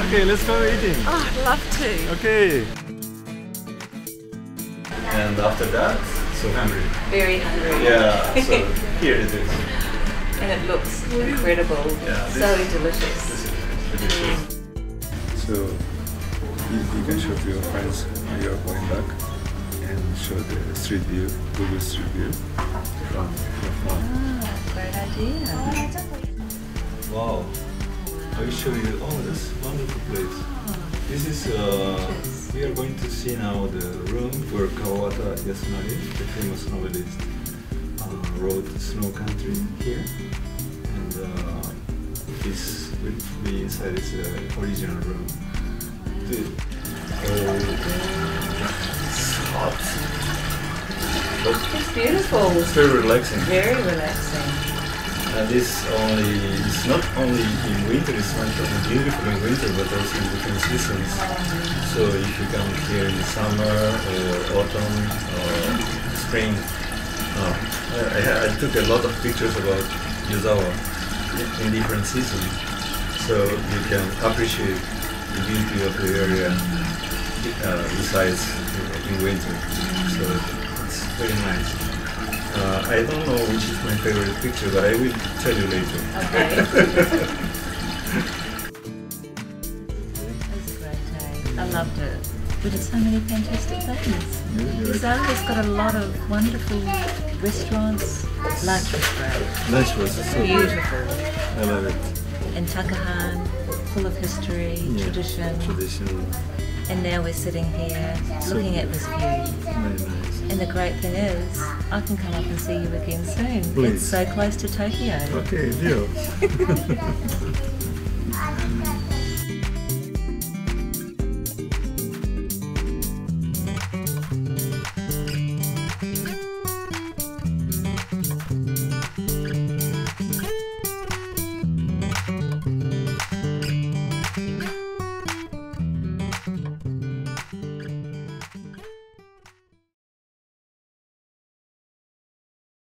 Okay, let's go eating. Oh, I'd love to. Okay. And after that, so hungry. Very hungry. Yeah, so here it is. And it looks incredible. Yeah, So delicious. This is delicious. So you can show to your friends when you are going back and show the street view, Google Street View from your phone. Ah, great idea. Wow. I will show you. Oh, this wonderful place. This is, we are going to see now the room where Kawabata Yasunari, the famous novelist, wrote Snow Country here. And this will be inside its original room. It's hot. But It's beautiful. it's very relaxing. Very relaxing. And it's not only in winter, it's not only beautiful in winter, but also in different seasons. So if you come here in the summer or autumn or spring, I took a lot of pictures about Yozawa in different seasons, so you can appreciate the beauty of the area besides in winter. So it's very nice. I don't know which is my favorite picture, but I will tell you later. Okay. It was a great day. I loved it. We did so many fantastic things. Yozawa's got a lot of wonderful restaurants. Lunch was great. Lunch was so good. Beautiful. I love it. And Takahan, full of history, Tradition. and now we're sitting here So looking at good. this view. Very nice. And the great thing is, I can come up and see you again soon. Please. It's so close to Tokyo. Okay, deal.